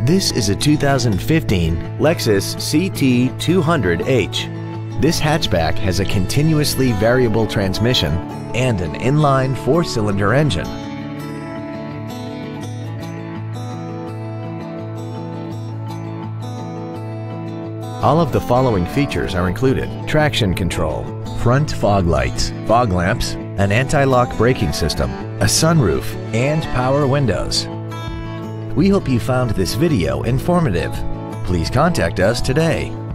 This is a 2015 Lexus CT 200H. This hatchback has a continuously variable transmission and an inline 4-cylinder engine. All of the following features are included: traction control, front fog lights, fog lamps, an anti-lock braking system, a sunroof, and power windows. We hope you found this video informative. Please contact us today.